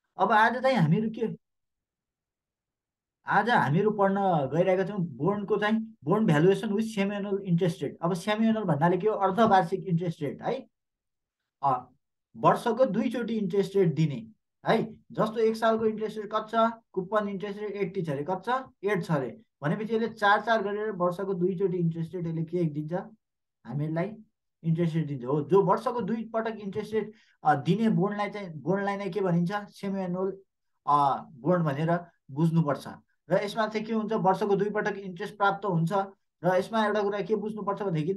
अब आज हामीहरू पढ्न गइरहेका छौँ बोन्डको चाहिँ bond valuation with semi annual interest rate. अब सेमी एनुअल भन्नाले के हो, अर्धवार्षिक इन्ट्रेस्ट रेट है। अ, वर्षको दुईचोटि इन्ट्रेस्ट रेट दिने है। जस्तो एक सालको इन्ट्रेस्ट रेट कति छ, कुपन इन्ट्रेस्ट रेट 80 छ अरे, कति छ 8 छ अरे। भनेपछि यसले चार चार गरेर वर्षको दुईचोटि इन्ट्रेस्ट रेट यसले के दिन्छ, हामीहरूलाई इन्ट्रेस्ट रेट दिन्छ। हो, जो वर्षको दुई पटक इन्ट्रेस्ट रेट दिने बोन्डलाई नै के भनिन्छ, सेमी एनुअल बोन्ड भनेर बुझ्नुपर्छ। र यसमा चाहिँ के हुन्छ, वर्षको दुई पटक इन्ट्रेस्ट प्राप्त हुन्छ। र यसमा एउटा कुरा के बुझ्नुपर्छ भनेदेखि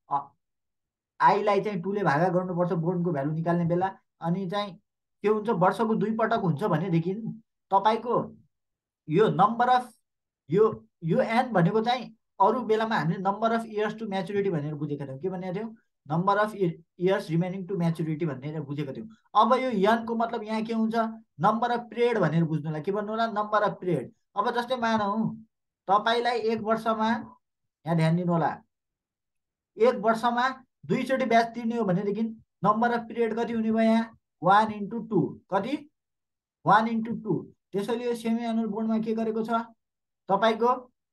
आईलाई चाहिँ टूले भागा गर्नुपर्छ बोन्डको भ्यालु निकाल्ने बेला। अनि चाहिँ के हुन्छ, वर्षको दुई पटक हुन्छ भनेदेखि तपाईँको यो नम्बर अफ यो यो एन भनेको चाहिँ अरू बेलामा हामीले number of years to maturity भनेर बुझेका थियौँ। के भनेको थियौँ, number of years remaining to maturity भनेर बुझेका थियौँ। अब यो यनको मतलब यहाँ के हुन्छ, नम्बर अफ पिरियड भनेर बुझ्नुलाई के भन्नु होला, नम्बर अफ पिरियड। अब जस्तै मानौँ तपाईँलाई एक वर्षमा, यहाँ ध्यान दिनु होला, एक वर्षमा दुईचोटि ब्याज तिर्ने हो भनेदेखि नम्बर अफ पिरियड कति हुने भयो, यहाँ 1 × 2, कति 1 × 2। त्यसैले यो सेमी एनुअल बोन्डमा के गरेको छ, तपाईँको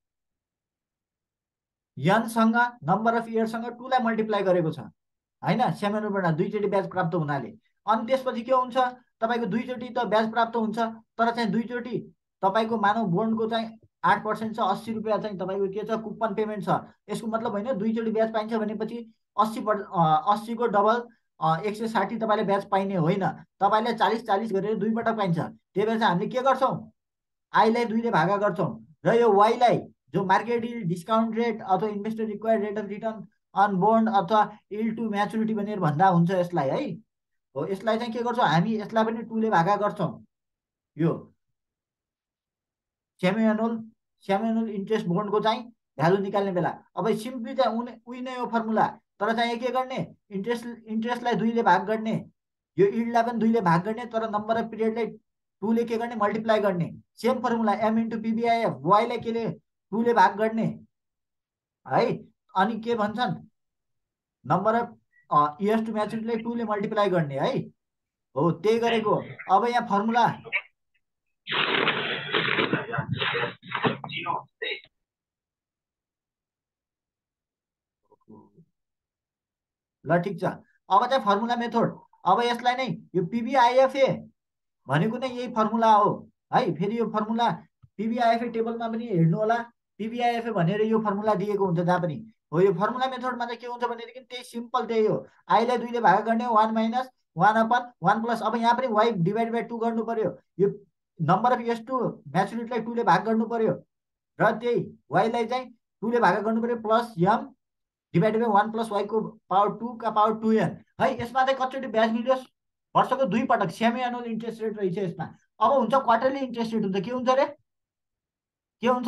यनसँग नम्बर अफ इयरसँग 2 लाई मल्टिप्लाई गरेको छ होइन, सेमी एनुअल बोन्डमा दुईचोटि ब्याज प्राप्त हुनाले। अनि त्यसपछि के हुन्छ, तपाईँको दुईचोटि त ब्याज प्राप्त हुन्छ, तर चाहिँ दुईचोटि तपाईँको मानव बोन्डको चाहिँ 8% छ, 80 रुपियाँ चाहिँ तपाईँको के छ, कुपन पेमेन्ट छ। यसको मतलब होइन दुईचोटि ब्याज पाइन्छ भनेपछि 80को डबल 160 तपाईँले ब्याज पाइने होइन, तपाईँले 40 गरेर दुई पटक पाइन्छ। त्यही भएर चाहिँ हामीले के गर्छौँ, आईलाई 2ले भागा गर्छौँ र यो वाईलाई जो मार्केट यील्ड, डिस्काउन्ट रेट अथवा investor required rate of return on bond अथवा यील्ड टु म्याचुरिटी भनेर भन्दा हुन्छ यसलाई है। हो, यसलाई चाहिँ के गर्छौँ हामी, यसलाई पनि 2ले भागा गर्छौँ यो सेमी एनुअल इन्ट्रेस्ट बोन्डको चाहिँ भ्यालु निकाल्ने बेला। अब सिम्पली चाहिँ उही नै हो फर्मुला, तर चाहिँ के गर्ने, इन्ट्रेस्टलाई 2ले भाग गर्ने, यो इल्डलाई पनि 2ले भाग गर्ने, तर नम्बर अफ पिरियडलाई 2ले के गर्ने, मल्टिप्लाई गर्ने। Same formula M into PBIF, वाईलाई केले 2ले भाग गर्ने है। अनि के भन्छन्, नम्बर अफ इयर्स टु म्याचुरिटीलाई 2ले मल्टिप्लाई गर्ने है। हो, त्यही गरेको। अब यहाँ फर्मुला ल ठिक छ। अब चाहिँ फर्मुला मेथड, अब यसलाई नै यो पिबिआइएफए भनेको नै यही फर्मुला हो है। फेरि यो फर्मुला पिबिआइएफए टेबलमा पनि हेर्नु होला, पिबिआइएफए भनेर यो फर्मुला दिएको हुन्छ जहाँ पनि। हो, यो फर्मुला मेथडमा चाहिँ के हुन्छ भनेदेखि त्यही सिम्पल त्यही हो, आईलाई 2ले भागा गर्ने, 1 - 1/1 प्लस, अब यहाँ पनि वाई डिभाइड बाई 2 गर्नु पर्यो, यो नम्बर अफ इयर्स टु म्याचुरिटीलाई 2ले भाग गर्नु पर्यो, र त्यही वाईलाई चाहिँ 2ले भागा गर्नु पर्यो, plus M divided by 1 plus वाईको पावर 2 का पावर 2n है। यसमा चाहिँ कतिचोटि ब्याज मिल्यो, वर्षको दुई पटक सेमी एनुअल इन्ट्रेस्ट रेट रहेछ यसमा। अब हुन्छ क्वार्टरली इन्ट्रेस्ट रेट हुन्छ, के हुन्छ अरे, के हुन्छ,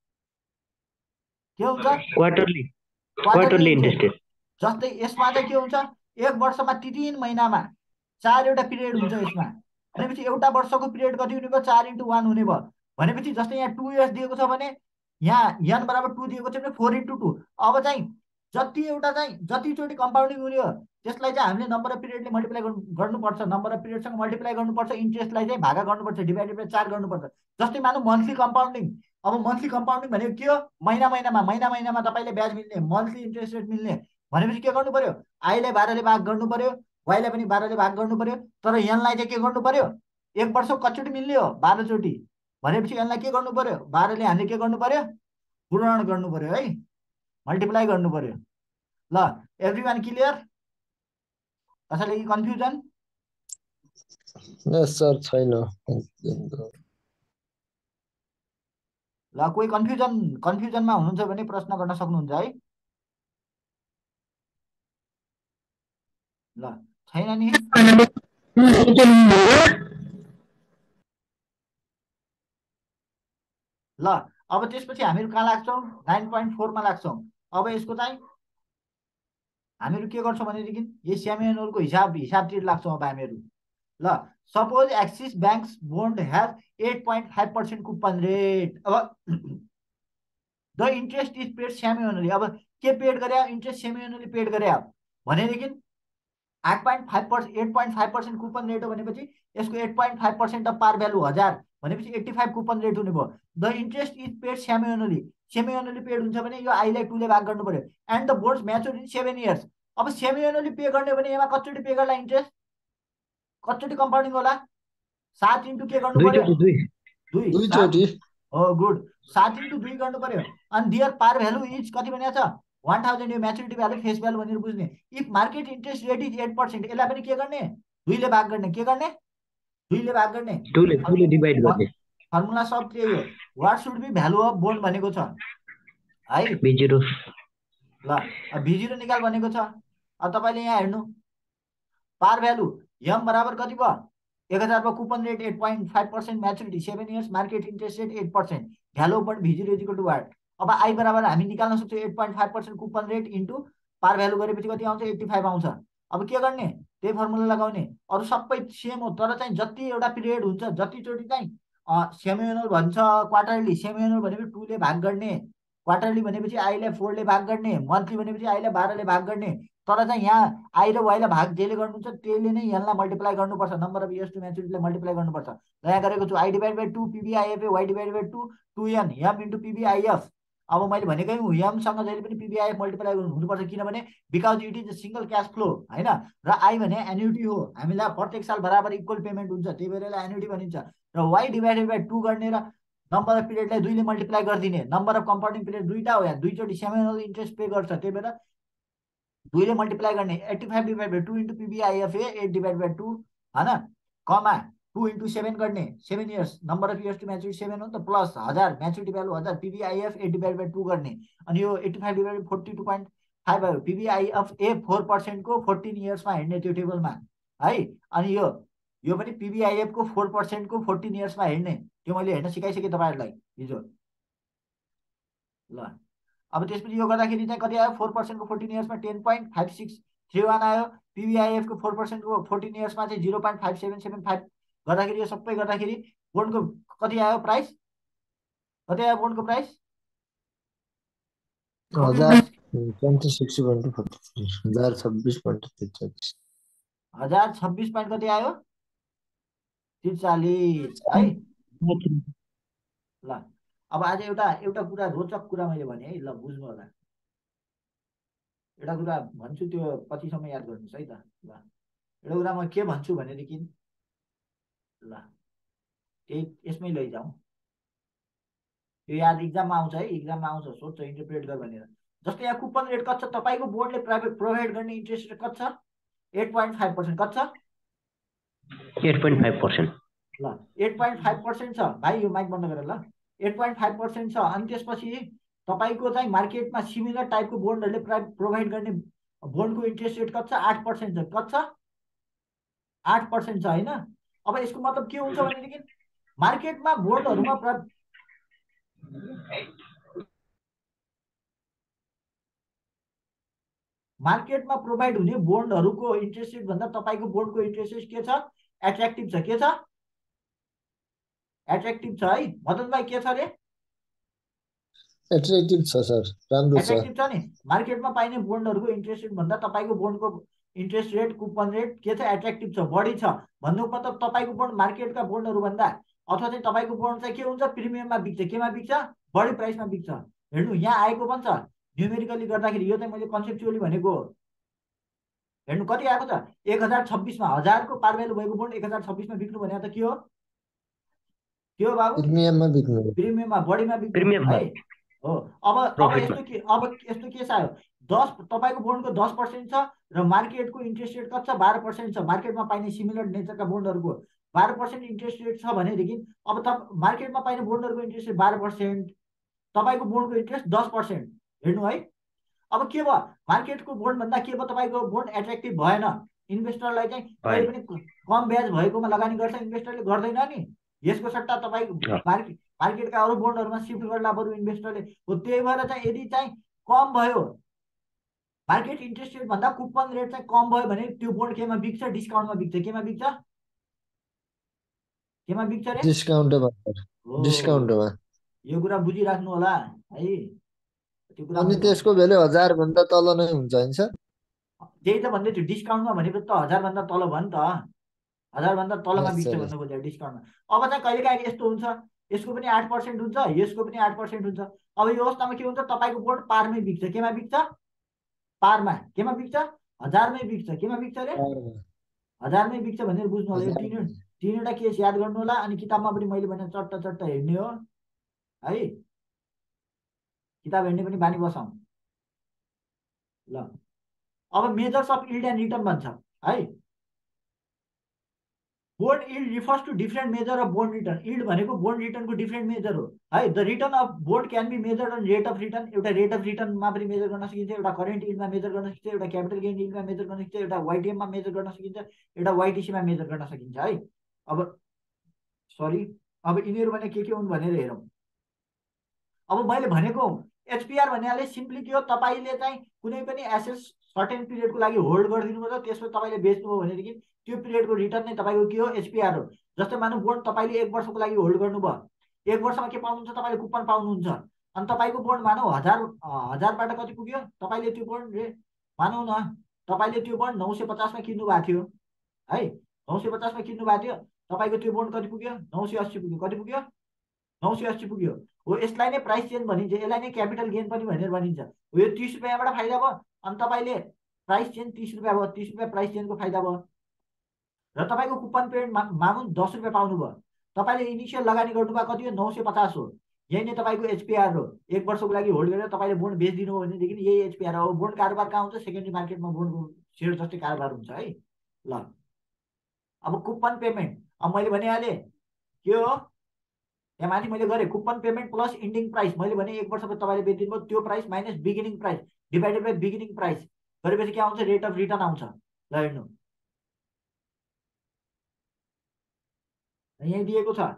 के हुन्छ, quarterly quarterly quarterly interest. Interest rate. जस्तै यसमा चाहिँ के हुन्छ, एक वर्षमा 3 महिनामा 4वटा पिरियड हुन्छ यसमा। भनेपछि एउटा वर्षको पिरियड कति हुने भयो, 4 × 1 हुने भयो। भनेपछि जस्तै यहाँ 2 इयर्स दिएको छ भने यहाँ यन बराबर 2 दिएको छ भने 4 × 2। अब चाहिँ जतिचोटि कम्पाउन्डिङ हुने हो त्यसलाई चाहिँ हामीले नम्बर अफ पिरियडले मल्टिप्लाई गर्नुपर्छ, नम्बर अफ पिरियडसँग मल्टिप्लाई गर्नुपर्छ, इन्ट्रेस्टलाई चाहिँ भागा गर्नुपर्छ, डिभाइडेड बाई 4 गर्नुपर्छ। जस्तै मानौँ मन्थली कम्पाउन्डिङ। अब मन्थली कम्पाउन्डिङ भनेको के हो, महिना महिनामा तपाईँले ब्याज मिल्ने, मन्थली इन्ट्रेस्ट रेट मिल्ने। भनेपछि के गर्नु पर्यो, आईलाई 12ले भाग गर्नु पर्यो, वाईलाई पनि 12ले भाग गर्नु पर्यो, तर एनलाई चाहिँ के गर्नु पर्यो, एक वर्षको कतिचोटि मिल्ने हो, 12चोटि। भनेपछि यसलाई के गर्नु पर्यो, 12ले हामीले के गर्नु पर्यो, गुणन गर्नु पर्यो है, मल्टिप्लाई गर्नु पर्यो। ल, एभ्री वान क्लियर, कसैलाई कन्फ्युजन? सर छैन। ल, कोही कन्फ्युजनमा हुनुहुन्छ भने प्रश्न गर्न सक्नुहुन्छ है। ल, छैन नि। ल, अब त्यसपछि हामीहरू कहाँ लाग्छौँ, 9.4मा लाग्छौँ। अब यसको चाहिँ हामीहरू के गर्छौँ भनेदेखि यो सेमी एनुअलको हिसाबतिर लाग्छौँ अब हामीहरू। ल, suppose Axis bank's bond has 8.5% coupon rate. अब the interest is paid semi annually. अब के पेड गरे, इन्ट्रेस्ट सेमी एनुअली पेड गरे भनेदेखि 8.5% कुपन रेट हो भनेपछि यसको 8.5% अफ पार भ्यालु 1000 भनेपछि 85 कुपन रेट हुने भयो। The interest is paid semi annually paid हुन्छ भने यो आईलाई 2 ले भाग गर्नु पर्यो। And the bonds mature in 7 years. अब सेमी एनुअली पे गर्ने भने यसमा कतिचोटि पे गर्ला इन्ट्रेस्ट, कतिचोटि कम्पाउन्डिङ होला? 7 इन्टु के गर्नु पर्यो? 2 7 दुईचोटि हो गुड। 7 इन्टु 2 गर्नु पर्यो। अनि दियर पार भ्यालु इज कति भनेको छ? 1000। यो म्याच्युरिटी भ्यालु फेस भ्यालु भनेर बुझ्ने। If market interest rate is 8%, यसलाई पनि के गर्ने? 2 ले भाग गर्ने। के गर्ने? 2 ले भाग गर्ने। 2 ले डिभाइड गर्ने। फर्मुला सब त्यही हो। What should be value of bond भनेको छ है B0। ल अब B0 निकाल भनेको छ। अब तपाईँले यहाँ हेर्नु पार भ्यालु यम बराबर कति भयो? 1000 भयो। Coupon rate 8.5%, maturity 7 years, market interest rate 8%, value of V0 is equal to what? अब आई बराबर हामी निकाल्न सक्छौँ 8.5% coupon rate into par value गरेपछि कति आउँछ? 85 आउँछ। अब के गर्ने? त्यही फर्मुला लगाउने। अरू सबै सेम हो, तर चाहिँ जति एउटा पिरियड हुन्छ जतिचोटि चाहिँ सेमी एनुअल भन्छ, क्वार्टरली। सेमी एनुअल भनेपछि 2 ले भाग गर्ने, क्वार्टरली भनेपछि आईलाई 4 ले भाग गर्ने, मन्थली भनेपछि आईलाई 12 ले भाग गर्ने। तर चाहिँ यहाँ आई र वाइलाई भाग जसले गर्नुहुन्छ त्यसले नै यसलाई मल्टिप्लाई गर्नुपर्छ, नम्बर अफ इयर्स टु म्याच्युरिटीलाई मल्टिप्लाई गर्नुपर्छ। यहाँ गरेको छु I divide by 2 PBIF, Y divide by 2 2n, यम इन्टु पिबिआइएफ। अब मैले भनेकै हुँ यमसँग जहिले पनि पिबिआइएफ मल्टिप्लाई हुनुपर्छ, किनभने because it is single cash flow होइन। र आई भने एन्युटी हो, हामीलाई प्रत्येक साल बराबर इक्वल पेमेन्ट हुन्छ, त्यही भएर यसलाई एन्युटी भनिन्छ। र वाइ डिभाइडेड बाई 2 गर्ने र नम्बर अफ पिरियडलाई 2 ले मल्टिप्लाई गरिदिने। नम्बर अफ कम्पाउन्डिङ पिरियड दुईवटा हो, यहाँ दुईचोटि सेमी एनुअल इन्ट्रेस्ट पे गर्छ, त्यही भएर 2 ले मल्टिप्लाई गर्ने। 85 divide by 2 into PBIFA 8 divide by 2 होइन, कमा 2 इन्टु 7 गर्ने, 7 years, number of years to maturity 7 हो नि त, plus 1000, maturity value 1000, PBIF 8 divide by 2 गर्ने। अनि यो 85 डिभाइड बाई 42.5 भयो। पिबिआइएफ ए 4% को 14 इयर्समा हेर्ने त्यो टेबलमा है। अनि यो पनि पिबिआइएफ को 4% को 14 इयर्समा हेर्ने, त्यो मैले हेर्न सिकाइसकेँ तपाईँहरूलाई हिजो। ल अब त्यसपछि यो गर्दाखेरि चाहिँ कति आयो? 4% को 14 इयर्समा 10.5631 आयो। पिबिआइएफ को 4% को 14 इयर्समा चाहिँ 0.5775 गर्दाखेरि यो सबै गर्दाखेरि बोन्डको कति आयो प्राइस? कति आयो बोन्डको प्राइस? 1026 पोइन्ट कति आयो? 43 है। ल अब आज एउटा कुरा रोचक कुरा मैले भने है, ल बुझ्नु होला। एउटा कुरा भन्छु, त्यो पछिसम्म याद गर्नुहोस् है त। ल एउटा कुरा म के भन्छु भनेदेखि ल त्यही यसमै लैजाउँ, यो याद इक्जाममा आउँछ है, इक्जाममा आउँछ, सोध्छ इन्टरप्रेट गर भनेर। जस्तै यहाँ कुपन रेट कति छ? तपाईँको बोर्डले प्रोभाइड गर्ने इन्ट्रेस्ट रेट कति छ? 8.5%। कति छ? 8.5%। ल 8.5% छ भाइ, यो माइक बन्द गरेर ल। 8.5% छ। अनि त्यसपछि तपाईँको चाहिँ मार्केटमा सिमिलर टाइपको बोन्डहरूले प्रोभाइड गर्ने बोन्डको इन्ट्रेस्ट रेट कति छ? 8% छ। कति छ? 8% छ होइन। अब यसको मतलब के हुन्छ भनेदेखि मार्केटमा बोन्डहरूमा प्रोभाइड हुने बोन्डहरूको इन्ट्रेस्ट रेट भन्दा तपाईँको बोन्डको इन्ट्रेस्ट रेट के छ? एट्र्याक्टिभ छ। के छ? एट्र्याक्टिभ छ है। मदन भाइ के छ अरे? एट्र्याक्टिभ छ सर, राम्रो छ। एट्र्याक्टिभ छ नि। मार्केटमा पाइने बोन्डहरूको इन्ट्रेस्ट रेट भन्दा तपाईँको बोन्डको इन्ट्रेस्ट रेट, कुपन रेट के छ? एट्र्याक्टिभ छ, बढी छ। भन्नुको मतलब तपाईँको बोन्ड मार्केटका बोन्डहरू भन्दा, अथवा चाहिँ तपाईँको बोन्ड चाहिँ के हुन्छ? प्रिमियममा बिक्छ। केमा बिक्छ? बढी प्राइसमा बिक्छ। हेर्नु यहाँ आएको पनि छ न्युमेरिकली गर्दाखेरि, यो चाहिँ मैले कन्सेप्चुअली भनेको हो। हेर्नु कति आएको छ? 1026मा 1000को पार भ्यालु भएको बोन्ड 1026मा बिक्नु भने त के हो? के हो बाबु? प्रिमियममा बिक्नु, प्रिमियममा, बढीमा बिक्नु है हो। अब यस्तो केस आयो, 10 तपाईँको बोन्डको 10% छ र मार्केटको इन्ट्रेस्ट रेट कति छ? 12% छ। मार्केटमा पाइने सिमिलर नेचरका बोन्डहरूको 12% इन्ट्रेस्ट रेट छ भनेदेखि अब मार्केटमा पाइने बोन्डहरूको इन्ट्रेस्ट रेट 12%, तपाईँको बोन्डको इन्ट्रेस्ट 10%। हेर्नु है। अब के भयो? मार्केटको बोन्ड भन्दा के भयो? तपाईँको बोन्ड एट्र्याक्टिभ भएन। इन्भेस्टरलाई चाहिँ कहिले पनि कम ब्याज भएकोमा लगानी गर्छ, इन्भेस्टरले गर्दैन नि। यसको सट्टा तपाईँको मार्केटका अरू बोन्डहरूमा सिफ्ट गर्ला बरु इन्भेस्टरले हो। त्यही भएर चाहिँ यदि चाहिँ कम भयो, मार्केट इन्ट्रेस्ट रेट भन्दा कुपन रेट चाहिँ कम भयो भने त्यो बोन्ड केमा बिक्छ? डिस्काउन्टमा बिक्छ। केमा बिक्छ? केमा बिक्छ रे? डिस्काउन्टमा। यो कुरा बुझिराख्नु होला है। अनि त्यसको भ्यालु 1000 भन्दा तल नै हुन्छ हैन सर? त्यही त भन्दै थियो डिस्काउन्टमा भनेपछि त 1000 भन्दा तल भयो नि त 1000 भन्दा तलमा यस बिक्छ सर। भन्नु खोजेको डिस्काउन्टमा। अब चाहिँ कहिलेकाहीँ यस्तो हुन्छ यसको पनि 8% हुन्छ यसको पनि 8% हुन्छ। अब यो अवस्थामा के हुन्छ तपाईँको बोर्ड पारमै बिक्छ। केमा बिक्छ पारमा। केमा बिक्छ 1000मै बिक्छ। केमा बिक्छ अरे 1000मै बिक्छ भनेर बुझ्नु होला। यो 3वटा केस याद गर्नु होला। अनि किताबमा पनि मैले भने चट्ट चट्ट हेर्ने हो है। किताब हेर्ने पनि बानी बसाउँ ल। अब measures of yield and return भन्छ है। Bond yield refers to different measure of bond return. Yield भनेको बोन्ड रिटर्नको डिफ्रेन्ट मेजर हो है। The return of bond can be measured on rate of return. एउटा रेट अफ रिटर्नमा पनि measure गर्न सकिन्छ, एउटा करेन्ट इल्डमा मेजर गर्न सकिन्छ, एउटा क्यापिटल गेन इल्डमा मेजर गर्न सकिन्छ, एउटा वाइटिएममा मेजर गर्न सकिन्छ, एउटा वाइटिसीमा मेजर गर्न सकिन्छ है। अब सरी अब यिनीहरू भने के हुन् भनेर हेरौँ। अब मैले भनेको एचपिआर भन्नाले सिम्पली के हो तपाईँले चाहिँ कुनै पनि एसेट्स सर्टेन पिरियडको लागि होल्ड गरिदिनु पर्छ। त्यसपछि तपाईँले बेच्नुभयो भनेदेखि त्यो पिरियडको रिटर्न नै तपाईँको के हो एचपिआर हो। जस्तै मानौँ बोन्ड तपाईँले 1 वर्षको लागि होल्ड गर्नुभयो। 1 वर्षमा के पाउनुहुन्छ तपाईँले कुपन पाउनुहुन्छ। अनि तपाईँको बोन्ड मानौँ 1000बाट कति पुग्यो तपाईँले त्यो बोन्ड मानौँ न तपाईँले त्यो बोन्ड 950मा किन्नु भएको थियो है। 950मा किन्नु भएको थियो। तपाईँको त्यो बोन्ड कति पुग्यो 980 पुग्यो। कति पुग्यो 980 पुग्यो हो। यसलाई नै प्राइस चेन्ज भनिन्छ, यसलाई नै क्यापिटल गेन पनि भनेर भनिन्छ हो। यो 30 रुपियाँबाट फाइदा भयो अनि तपाईँले प्राइस चेन्ज 30 रुपियाँ भयो। 30 रुपियाँ प्राइस चेन्जको फाइदा भयो। र तपाईँको कुपन पेमेन्ट मागौँ 10 रुपियाँ पाउनुभयो। तपाईँले इनिसियल लगानी गर्नुभयो कति हो 950 हो। यही नै तपाईँको एचपिआर हो। 1 वर्षको लागि होल्ड गरेर तपाईँले बोन्ड बेचिदिनु हो भनेदेखि यही एचपिआर हो। बोन्ड कारोबार कहाँ हुन्छ सेकेन्डरी मार्केटमा बोन्डको सेयर जस्तै कारोबार हुन्छ है ल। अब कुपन पेमेन्ट अब मैले भनिहालेँ के हो यहाँ माथि मैले गरेँ coupon payment plus ending price. मैले भने 1 वर्षको तपाईँले बेचिदिनु भयो त्यो price minus beginning price divided by beginning price गरेपछि के आउँछ रेट अफ रिटर्न आउँछ। ल हेर्नु यहीँ दिएको छ।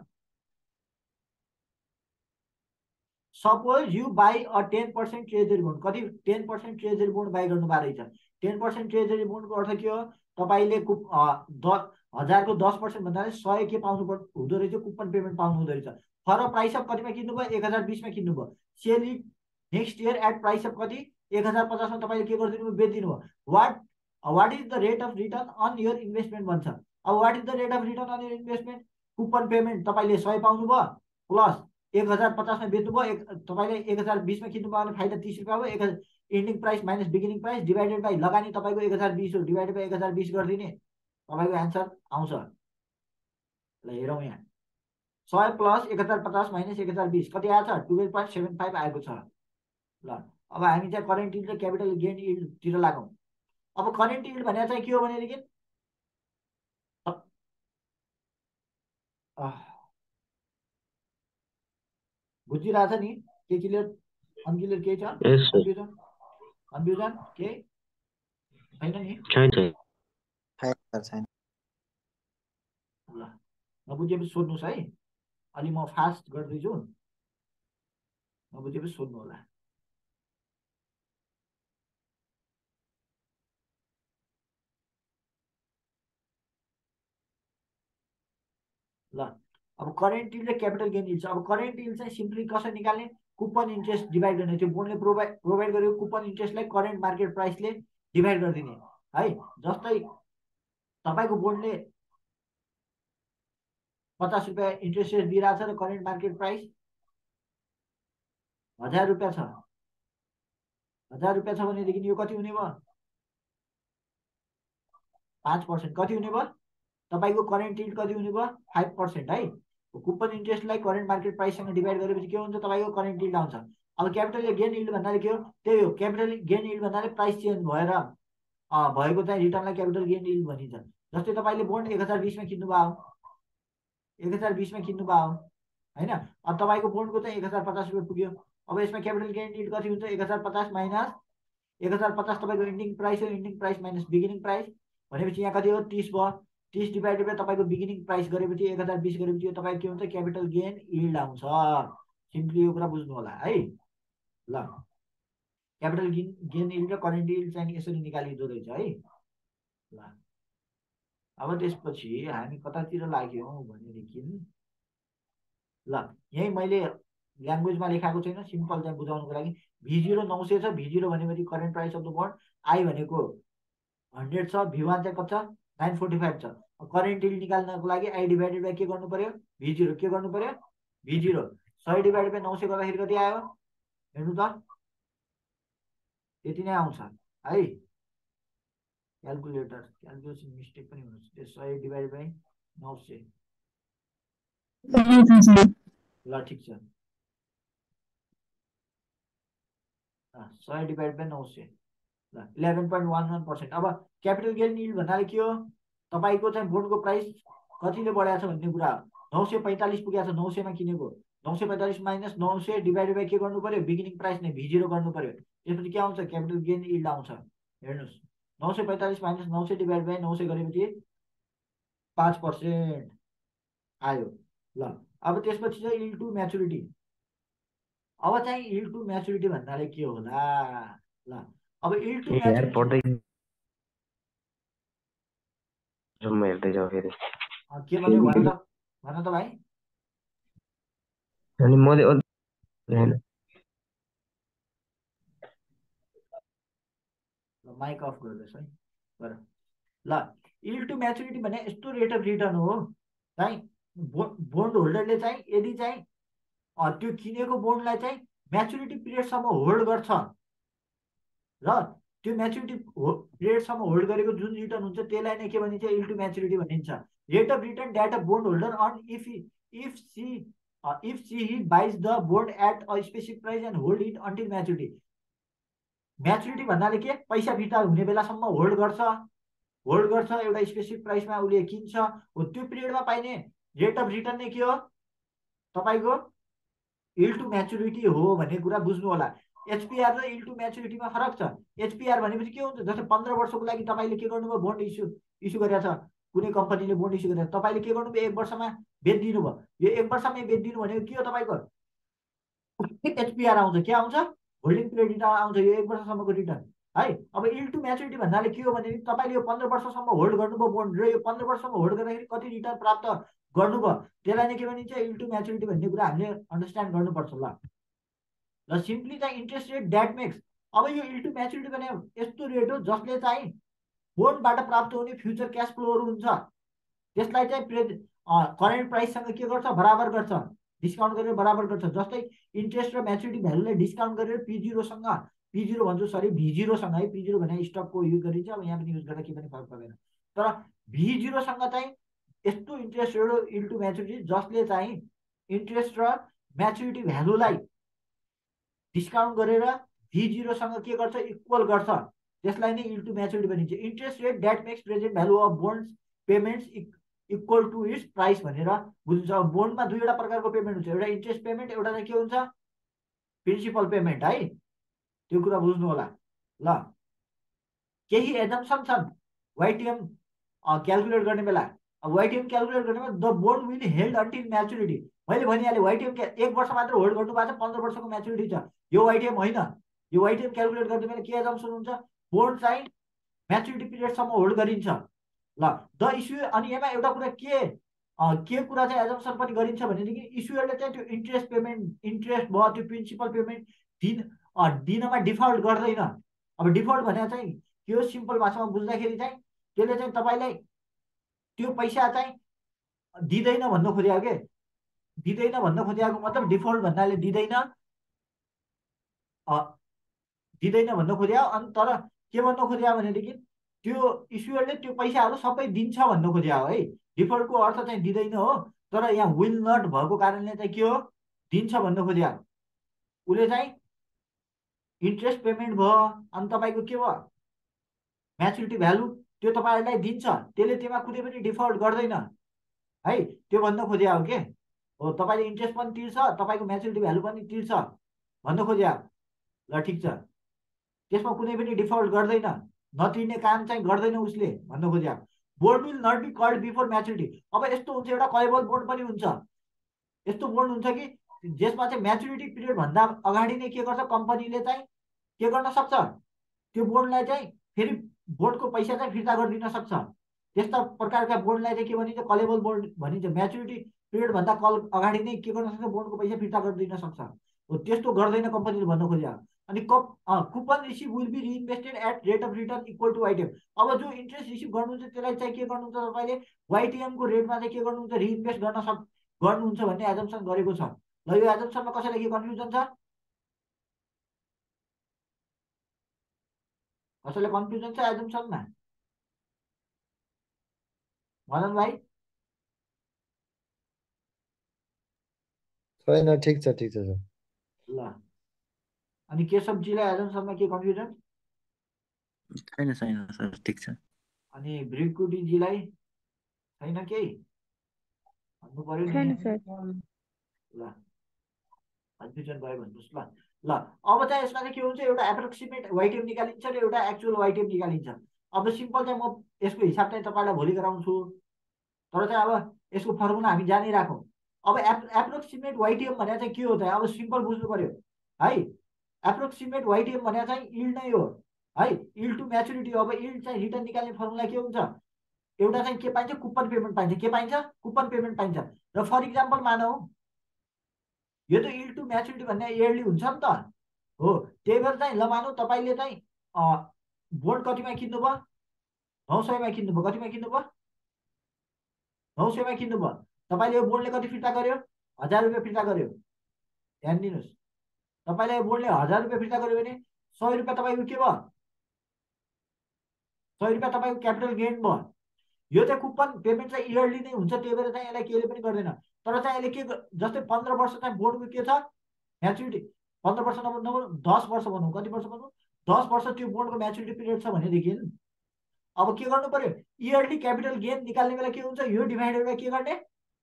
Suppose you buy a 10% treasury bond. कति 10% ट्रेजरी बोन्ड बाई गर्नुभएको रहेछ। 10% ट्रेजरी बोन्डको अर्थ के हो तपाईँले 1000को 10% भन्नाले 100 के पाउनु हुँदो रहेछ कुपन पेमेन्ट पाउनु हुँदो रहेछ। फर प्राइस अफ कतिमा किन्नुभयो 1020मा किन्नुभयो। Sell it next year at price of कति 1050मा तपाईँले के गरिदिनु भयो बेचिदिनु भयो। What is the rate of return on your investment भन्छ। अब what is the rate of return on your investment coupon payment तपाईँले 100 पाउनुभयो प्लस 1050मा बेच्नुभयो। तपाईँले 1020मा किन्नुभयो भने फाइदा 30 रुपियाँ भयो। 1000 ending price minus beginning price divided by लगानी तपाईँको 1020 हो डिभाइडेड बाई 1020 गरिदिने तपाईँको एन्सर आउँछ। ल हेरौँ यहाँ 100 प्लस 1050 माइनस 1020 कति आएछ 12.75 आएको छ। ल अब हामी चाहिँ करेन्ट इल्ड र क्यापिटल गेन इल्डतिर लागौँ। अब करेन्ट इल्ड भनेर चाहिँ के हो भनेदेखि बुझिरहेछ नि के क्लियर अनक्लियर केही छ कन्फ्युजन कन्फ्युजन केही छैन नि छैन। ल नबुझेपछि सोध्नुहोस् है। अलि म फास्ट गर्दैछु नबुझेपछि सोध्नु होला। ल अब करेन्ट इल्ड र क्यापिटल गेन इल्ड छ। अब करेन्ट इल्ड चाहिँ सिम्पली कसरी निकाल्ने कुपन इन्ट्रेस्ट डिभाइड गर्ने। त्यो बोन्डले प्रोभाइड गरेको कुपन इन्ट्रेस्टलाई करेन्ट मार्केट प्राइसले डिभाइड गरिदिने है। जस्तै तपाईँको बोन्डले 50 रुपियाँ इन्ट्रेस्ट रेट दिइरहेको छ र करेन्ट मार्केट प्राइस 1000 रुपियाँ छ। 1000 रुपियाँ छ भनेदेखि यो कति हुने भयो 5%। कति हुने भयो तपाईँको करेन्ट इल्ड कति हुने भयो 5% है। कुपन इन्ट्रेस्टलाई करेन्ट मार्केट प्राइससँग डिभाइड गरेपछि के हुन्छ तपाईँको करेन्ट इल्ड आउँछ। अब क्यापिटल गेन इल्ड भन्नाले के हो त्यही हो। क्यापिटल गेन इल्ड भन्नाले प्राइस चेन्ज भएर भएको चाहिँ रिटर्नलाई क्यापिटल गेन इल्ड भनिन्छ। जस्तै तपाईँले बोन्ड 1020मा किन्नुभयो 1020मा किन्नुभयो होइन। अब तपाईँको बोन्डको चाहिँ 1050 रुपियाँ पुग्यो। अब यसमा क्यापिटल गेन इल्ड कति हुन्छ 1050 माइनस 1050 तपाईँको इन्डिङ प्राइस हो। Ending price minus beginning price भनेपछि यहाँ कति हो 30 भयो। 30 डिभाइडेड बाई तपाईँको बिगिनिङ प्राइस गरेपछि 1020 गरेपछि यो तपाईँको के हुन्छ क्यापिटल गेन इल्ड आउँछ। सिम्पली यो कुरा बुझ्नु होला है। ल क्यापिटल गेन इल्ड र करेन्ट इल्ड चाहिँ यसरी निकालिँदो रहेछ है। ल अब त्यसपछि हामी कतातिर लाग्यौँ भनेदेखि ल यहीँ मैले ल्याङ्ग्वेजमा लेखाएको छैन सिम्पल चाहिँ बुझाउनुको लागि। V0 900 छ। V0 भनेपछि current price of the bond. I भनेको 100 छ, V1 चाहिँ कति छ 945 छ। करेन्ट इल्ड निकाल्नको लागि आई डिभाइडेड बाई के गर्नु पर्यो V0 के गर्नु पर्यो V0 100 डिभाइडेड बाई 900 गर्दाखेरि कति आयो हेर्नु त यति नै आउँछ है। क्यालकुलेसन मिस्टेक पनि हुनुहुन्छ 100 डिभाइडेड बाई 900 ल ठिक छ 100 डिभाइड बाई 900 ल 11.11%। अब क्यापिटल गेन यिल्ड भन्नाले के हो तपाईँको चाहिँ बोन्डको प्राइस कतिले बढाएको छ भन्ने कुरा हो। 945 पुगेको छ 900 मा किनेको 945 माइनस 900 डिभाइडेड बाई के गर्नु पर्यो बिगिनिङ प्राइस नै V0 गर्नु पर्यो। त्यसपछि के आउँछ क्यापिटल गेन यिल्ड आउँछ हेर्नुहोस् 945 माइनस 900 डिभाइड बाई 900 गरेपछि 5% आयो। ल अब त्यसपछि चाहिँ यिल्ड टु म्याचुरिटी। अब चाहिँ यिल्ड टु म्याचुरिटी भन्नाले के होला ल अब यिल्ड टु म्याचुरिटी के भन्यो भन त भाइ। अनि मैले माइक अफ गर्दैछ है गर ल यिल्ड टु म्याचुरिटी भने यस्तो रेट अफ रिटर्न हो चाहिँ बोन्ड होल्डरले चाहिँ यदि चाहिँ त्यो किनेको बोन्डलाई चाहिँ म्याचुरिटी पिरियडसम्म होल्ड गर्छ र त्यो म्याचुरिटी पिरियडसम्म होल्ड गरेको जुन रिटर्न हुन्छ त्यसलाई नै के भनिन्छ यिल्ड टु म्याचुरिटी भनिन्छ। Rate of return that a bond holder on if she buys the bond at a specific price and hold it until maturity. Maturity भन्नाले के पैसा फिर्ता हुने बेलासम्म होल्ड गर्छ एउटा स्पेसिफिक प्राइसमा उसले किन्छ हो त्यो पिरियडमा पाइने रेट अफ रिटर्न नै के हो तपाईँको यिल्ड टु म्याचुरिटी हो भन्ने कुरा बुझ्नु होला। एचपिआर र यिल्ड टु म्याचुरिटीमा फरक छ। एचपिआर भनेपछि के हुन्छ जस्तै 15 वर्षको लागि तपाईँले के गर्नुभयो बोन्ड इस्यु गरेको छ कुनै कम्पनीले बोन्ड इस्यु गरेको छ तपाईँले के गर्नुभयो 1 वर्षमा बेचिदिनु भयो। यो 1 वर्षमै बेचिदिनु भनेको के हो तपाईँको एचपिआर आउँछ के आउँछ होल्डिङ पिरियड रिटर्न आउँछ यो 1 वर्षसम्मको रिटर्न है। अब यिल्ड टु म्याचुरिटी भन्नाले के हो भने तपाईँले यो 15 वर्षसम्म होल्ड गर्नुभयो बोन्ड र यो 15 वर्षसम्म होल्ड गर्दाखेरि कति रिटर्न प्राप्त गर्नुभयो त्यसलाई नै के भनिन्छ यिल्ड टु म्याचुरिटी भन्ने कुरा हामीले अन्डरस्ट्यान्ड गर्नुपर्छ। ल सिम्पली चाहिँ इन्ट्रेस्ट रेट द्याट मेक्स। अब यो यिल्ड टु म्याचुरिटी भने यस्तो रेट हो जसले चाहिँ बोन्डबाट प्राप्त हुने फ्युचर क्यास फ्लोहरू हुन्छ त्यसलाई चाहिँ करेन्ट प्राइससँग के गर्छ बराबर गर्छ डिस्काउन्ट गरेर बराबर गर्छ। जस्तै इन्ट्रेस्ट र म्याचुरिटी भ्यालुलाई डिस्काउन्ट गरेर P0 भन्छु सरी V0सँग है P0 भने स्टकको युज गरिन्छ। अब यहाँ पनि युज गर्दा केही पनि फरक पर्दैन तर V0सँग चाहिँ यस्तो इन्ट्रेस्ट रेट हो यिल्ड टु म्याचुरिटी जसले चाहिँ इन्ट्रेस्ट र म्याचुरिटी भ्यालुलाई डिस्काउन्ट गरेर V0सँग के गर्छ इक्वल गर्छ त्यसलाई नै यिल्ड टु म्याचुरिटी भनिन्छ। Interest rate that makes present value of bonds payments equal to its price भनेर बुझिन्छ। बोन्डमा दुईवटा प्रकारको पेमेन्ट हुन्छ एउटा इन्ट्रेस्ट पेमेन्ट एउटा चाहिँ के हुन्छ प्रिन्सिपल पेमेन्ट है त्यो कुरा बुझ्नु होला। ल केही एजम्पसन छन् वाइटिएम क्यालकुलेट गर्ने बेला। अब वाइटिएम क्यालकुलेट गर्ने बेला the bond will held until maturity मैले भनिहालेँ वाइटिएम 1 वर्ष मात्र होल्ड गर्नु भएको छ 15 वर्षको म्याचुरिटी छ यो वाइटिएम होइन। यो वाइटिएम क्यालकुलेट गर्ने बेला के एजम्पसन हुन्छ बोन्ड चाहिँ म्याचुरिटी पिरियडसम्म होल्ड गरिन्छ। ल द इस्यु अनि यसमा एउटा कुरा के कुरा चाहिँ एजम्पसन पनि गरिन्छ भनेदेखि इस्युरले चाहिँ त्यो इन्ट्रेस्ट भयो त्यो प्रिन्सिपल पेमेन्ट दिनमा डिफल्ट गर्दैन। अब डिफल्ट भने चाहिँ के हो सिम्पल भाषामा बुझ्दाखेरि चाहिँ त्यसले चाहिँ तपाईँलाई त्यो पैसा चाहिँ दिँदैन भन्न खोजेको के दिँदैन भन्न खोजेको मतलब डिफल्ट भन्नाले दिँदैन भन्न खोजेको अनि तर के भन्न खोजेको भनेदेखि त्यो इस्युरले त्यो पैसाहरू सबै दिन्छ भन्न खोजेको हो है। डिफल्टको अर्थ चाहिँ दिँदैन हो तर यहाँ विल नट भएको कारणले चाहिँ के हो दिन्छ भन्न खोजेको। उसले चाहिँ इन्ट्रेस्ट पेमेन्ट भयो अनि तपाईँको के भयो म्याचुरिटी भ्यालु त्यो तपाईँहरूलाई दिन्छ त्यसले त्यसमा कुनै पनि डिफल्ट गर्दैन है त्यो भन्न खोजेको हो के हो। तपाईँले इन्ट्रेस्ट पनि तिर्छ तपाईँको म्याचुरिटी भ्यालु पनि तिर्छ भन्न खोजेको। ल ठिक छ त्यसमा कुनै पनि डिफल्ट गर्दैन नतिर्ने काम चाहिँ गर्दैन उसले भन्न खोजेको। Bond will not be called before maturity. अब यस्तो हुन्छ एउटा कलेबल बोन्ड पनि हुन्छ यस्तो बोन्ड हुन्छ कि जसमा चाहिँ म्याचुरिटी पिरियड भन्दा अगाडि नै के गर्छ कम्पनीले चाहिँ के गर्न सक्छ त्यो बोन्डलाई चाहिँ फेरि बोन्डको पैसा चाहिँ फिर्ता गरिदिन सक्छ। त्यस्ता प्रकारका बोन्डलाई चाहिँ के भनिन्छ कलेबल बोन्ड भनिन्छ। म्याचुरिटी पिरियड भन्दा अगाडि नै के गर्न सक्छ बोन्डको पैसा फिर्ता गरिदिन सक्छ हो त्यस्तो गर्दैन कम्पनीले भन्न खोजेको। अनि coupon receive will be reinvested at rate of return equal to YTM. अब जो इन्ट्रेस्ट रिसिभ गर्नुहुन्छ त्यसलाई चाहिँ के गर्नुहुन्छ तपाईँले वाइटिएमको रेटमा चाहिँ के गर्नुहुन्छ रिइन्भेस्ट गर्नुहुन्छ भन्ने एजम्सन गरेको छ। ल यो एजम्सनमा कसैलाई के कन्फ्युजन छ? कसैलाई कन्फ्युजन छ एजम्सनमा? मदन भाइ? छैन, ठिक छ सर। ल अनि केशवजीलाई एजम्सनमा के कन्फ्युजन? छैन छैन सर, ठिक छ। अनि भृगुडीजीलाई छैन केही? भन्नु पर्यो नि। ल कन्फ्युजन भयो भन्नुहोस्। ल ल अब चाहिँ यसमा चाहिँ के हुन्छ, एउटा एप्रोक्सिमेट वाइटिएम निकालिन्छ र एउटा एक्चुअल वाइटिएम निकालिन्छ। अब सिम्पल चाहिँ म यसको हिसाब चाहिँ तपाईँलाई भोलि गराउँछु, तर चाहिँ अब यसको फर्मुला हामी जानिराखौँ। अब एप्रोक्सिमेट वाइटिएम भने चाहिँ के हो त? अब सिम्पल बुझ्नु पर्यो है। एप्रोक्सिमेट वाइटिएम भने चाहिँ इल्ड नै हो है, इल्ड टु म्याचुरिटी। अब इल्ड चाहिँ रिटर्न निकाल्ने फर्मुला के हुन्छ? एउटा चाहिँ के पाइन्छ? कुपन पेमेन्ट पाइन्छ। के पाइन्छ? कुपन पेमेन्ट पाइन्छ। र फर इक्जाम्पल मानौ यो त इल्ड टु म्याचुरिटी भन्ने इयरली हुन्छ नि त, हो। त्यही भएर चाहिँ ल मानौ तपाईँले चाहिँ बोन्ड कतिमा किन्नुभयो? 900मा किन्नुभयो। कतिमा किन्नुभयो? 900मा किन्नुभयो। तपाईँले यो बोन्डले कति फिर्ता गर्यो? 1000 रुपियाँ फिर्ता गर्यो। ध्यान दिनुहोस्, तपाईँले यो बोन्डले 1000 रुपियाँ फिर्ता गर्यो भने 100 रुपियाँ तपाईँको के भयो? 100 रुपियाँ तपाईँको क्यापिटल गेन भयो। यो चाहिँ कुपन पेमेन्ट चाहिँ इयरली नै हुन्छ, त्यही भएर चाहिँ यसलाई केले पनि गर्दैन। तर चाहिँ यसले के, जस्तै 15 वर्ष चाहिँ बोर्डको के छ म्याचुरिटी, 15 वर्ष नभनौँ 10 वर्ष भनौँ, कति वर्ष भनौँ, 10 वर्ष त्यो बोर्डको म्याचुरिटी पिरियड छ भनेदेखि अब के गर्नु पर्यो? इयरली क्यापिटल गेन निकाल्ने बेला के हुन्छ? यो डिभाइडेड बाई के गर्ने?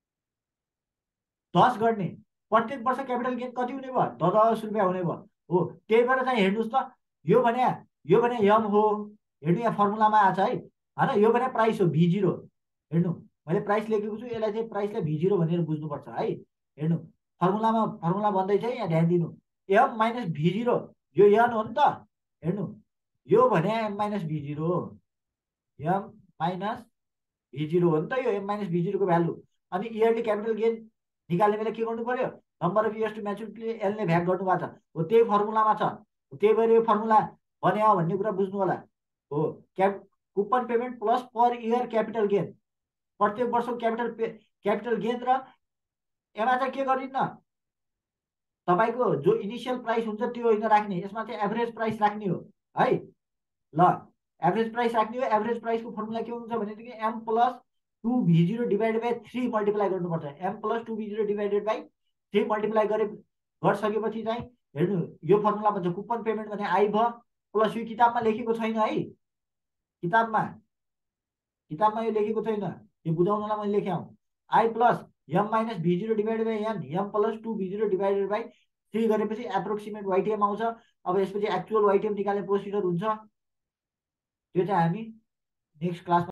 10 गर्ने। प्रत्येक वर्ष क्यापिटल गेन कति हुने भयो? 10 रुपियाँ हुने भयो, हो। त्यही भएर चाहिँ हेर्नुहोस् त, यो भने यम हो। हेर्नु यहाँ फर्मुलामा आएको छ है, होइन? यो भने प्राइस हो V0। हेर्नु मैले प्राइस लेखेको छु, यसलाई चाहिँ प्राइसलाई V0 भनेर बुझ्नुपर्छ है। हेर्नु फर्मुला भन्दैछ यहाँ, ध्यान दिनु। एम माइनस V0, यो एन हो नि त। हेर्नु यो भने am minus V0, am minus V0 हो नि त, यो एम माइनस V0 को भ्यालु। अनि इयरली क्यापिटल गेन निकाल्ने बेला के गर्नु पर्यो? नम्बर अफ इयर्स टु म्याचुरिटीले एलले भ्याग गर्नु भएको छ, हो। त्यही फर्मुलामा छ। त्यही भएर यो फर्मुला बन्यो भन्ने कुरा बुझ्नु होला, हो। Coupon payment plus per year capital gain, प्रत्येक वर्षको क्यापिटल गेन र यसमा चाहिँ के गरिन्न, तपाईँको जो इनिसियल प्राइस हुन्छ त्यो होइन राख्ने, यसमा चाहिँ एभरेज प्राइस राख्ने हो है। ल एभरेज प्राइस राख्ने हो। एभरेज प्राइसको फर्मुला के हुन्छ भनेदेखि M plus 2V0 divided by 3 multiply गर्नुपर्छ। M plus 2V0 divided by 3 multiply गरिसकेपछि चाहिँ हेर्नु यो फर्मुला भन्छ कुपन पेमेन्ट भने आई भयो, प्लस यो किताबमा लेखेको छैन है, किताबमा यो लेखेको छैन, यो बुझाउनलाई मैले लेखेँ I plus M minus V0 divided by N, M plus 2V0 divided by 3 गरेपछि एप्रोक्सिमेट वाइटिएम आउँछ। अब यसपछि एक्चुअल वाइटिएम निकाल्ने प्रोसिजर हुन्छ, त्यो चाहिँ हामी नेक्स्ट क्लासमा